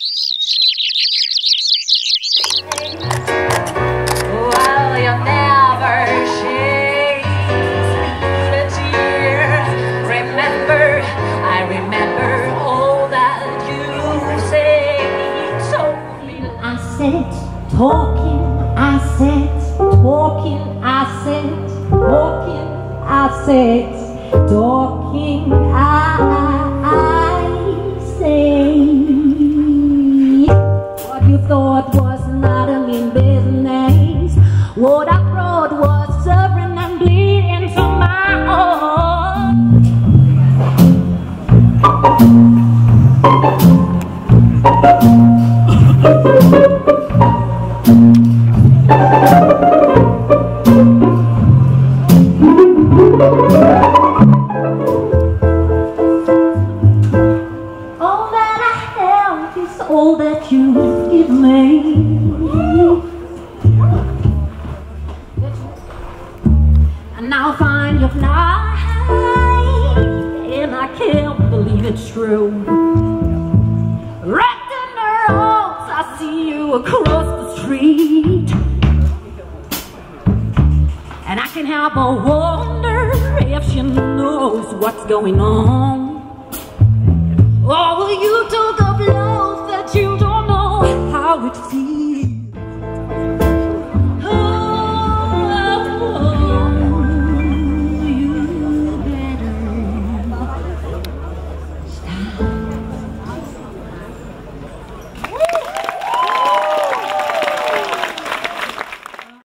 Well, you never shed a tear. Remember, I remember all that you said. So I said, talking, I said, talking, I said, talking, I said, talking, I say. What you thought was not a mean business, what I brought was suffering and bleeding from my own. All that I have is all that you give me. And now I find you fly, and I can't believe it's true. Wrapped in her arms, I see you across the street, and I can't help but wonder if she knows what's going on.